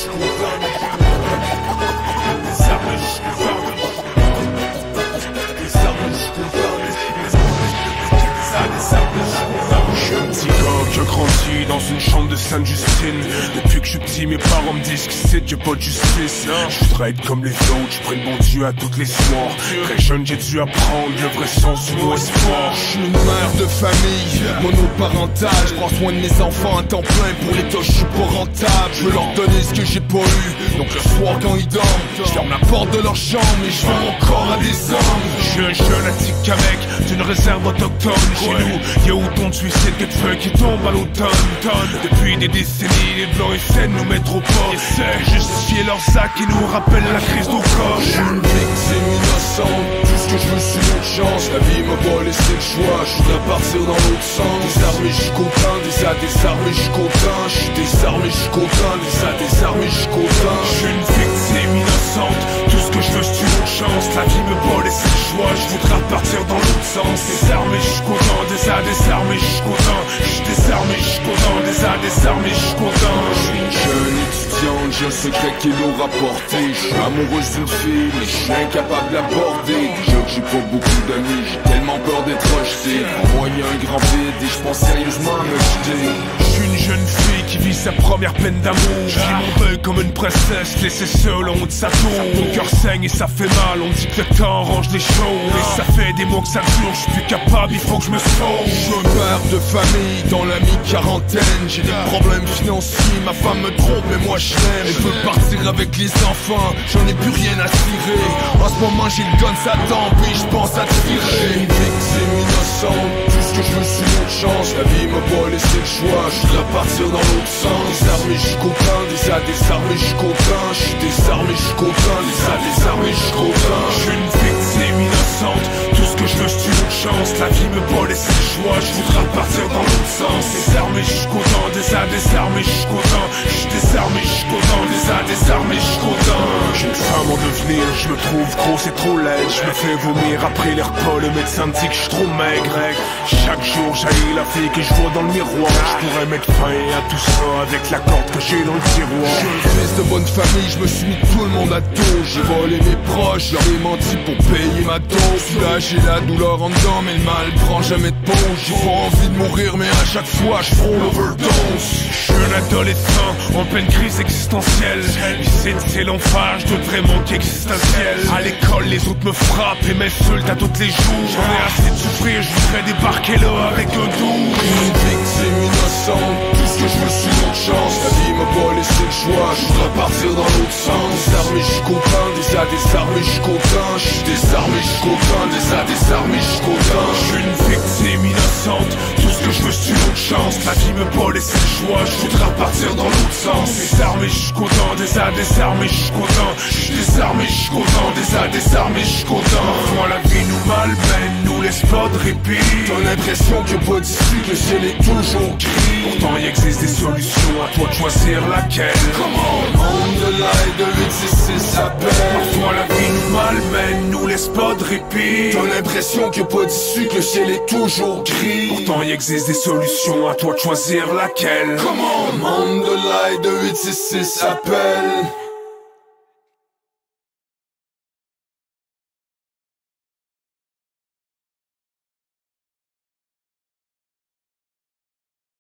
Petit gars qui a grandi dans une chambre de Sainte-Justine. Depuis que je suis petit, mes parents me disent que c'est Dieu pas de justice. Je voudrais être comme les autres, je prie le bon Dieu à toutes les soirs. Très jeune, j'ai dû apprendre le vrai sens du mot espoir. Je suis une mère de famille, monoparentale. Je prends soin de mes enfants à temps plein. Pour les tâches, je suis pas rentable. Je veux leur donner ce que j'ai pas eu. Donc le soir quand ils dorment, je ferme la porte de leur chambre et je vends mon corps à des hommes. Je suis un jeune Atikamek d'une réserve autochtone. Chez nous, y'a autant de suicides que de feux qui tombent à l'automne. Depuis des décennies, les blancs essaient de nous mettre au port. Essaient de justifier leurs actes qui nous rappellent la crise d'Oka. Je suis une victime innocente, tout ce que je veux c'est une chance. La vie m'a pas laissé le choix, je voudrais partir dans l'autre sens. Désarmé, je suis content, désarmé, je suis content. Je suis désarmé, je suis content, désarmé, je suis content. Je suis une victime innocente, tout ce que je veux c'est une autre chance. La vie me pas laissé le choix, je voudrais repartir dans l'autre sens. Désarmé, je suis content, désarmé, je suis content. Je suis désarmé, je suis content, désarmé, je suis content. Je suis une jeune étudiante, j'ai un secret qui nous rapporté. Je suis amoureuse d'une fille, mais je suis incapable d'aborder. Déjà que j'ai pas beaucoup d'amis, j'ai tellement peur d'être rejeté. En moi y'a un grand vide et je pense sérieusement à me jeter. Je suis une jeune fille qui vit sa première peine d'amour. Je vis mon deuil comme une princesse, laissée seule en haut de sa tour. Mon cœur saigne et ça fait mal, on dit que le temps arrange les choses. Et ça fait des mois que ça dure, je suis plus capable, il faut que je me sauve. Je suis un père de famille dans la mi-quarantaine. J'ai des problèmes financiers, ma femme me trompe mais moi je l'aime. Elle veut partir avec les enfants, j'en ai plus rien à tirer. En ce moment j'ai le gun, ça tombe et je pense à tirer. Une victime innocente, tout ce que je veux c'est une autre chance. La vie m'a pas laissé le choix, je voudrais partir dans l'autre sens. Désarmé, je suis content, désarmé, je suis content. Je suis désarmé, je suis content, désarmé, je suis content. Je suis une victime innocente, tout ce que je veux c'est une autre chance. La vie me pas laissé le choix, je voudrais repartir dans l'autre sens. Désarmé, je suis content, désarmé, je suis content. Je suis désarmé, je suis content, désarmé, je suis content. J'ai une femme en devenir, je me trouve grosse et trop laide. Je me fais vomir après les repas, le médecin me dit que je suis trop maigre. Chaque jour j'haïs la fille que je vois dans le miroir. Je pourrais mettre fin à tout ça avec la corde que j'ai dans le tiroir. Je suis un fils de bonne famille, je me suis mis tout le monde à dos. J'ai volé mes proches, leur ai menti pour payer ma dose. Là j'ai la douleur en dedans, mais le mal prend jamais de pause. J'ai pas envie de mourir, mais à chaque fois je frôle l'overdose. Je suis un adolescent en pleine crise existentielle. Ici c'est l'enfer, je devrais manquer existentiel. À l'école les autres me frappent et m'insultent à tous les jours. J'en ai assez de souffrir, je voudrais débarquer là avec un doux. Une victime innocente, tout ce que je veux c'est une autre chance. La vie m'a pas laissé le choix, je voudrais partir dans l'autre sens. Désarmé, je suis content, désarmé, je suis content. Je suis désarmé, je suis content, désarmé, je suis content. Je suis une victime innocente, tout ce que je veux c'est une autre chance. La vie me pas laissé le choix, je voudrais repartir dans l'autre sens. Désarmé, je suis content, désarmé, je suis content. Je suis désarmé, je suis content, désarmé, je suis content. Parfois la vie nous malmène, nous laisse pas de répit. T'as l'impression qu'il n'y a pas d'issue, que le ciel est toujours gris. Pourtant il existe des solutions, à toi de choisir laquelle. Comment le monde de l'aide de 866 s'appelle. Parfois la vie nous malmène, nous laisse pas de répit. T'as l'impression qu'il n'y a pas d'issue, que le ciel est toujours gris. Pourtant il existe des solutions, à toi de choisir laquelle. Comment le monde de l'aide de 866 s'appelle.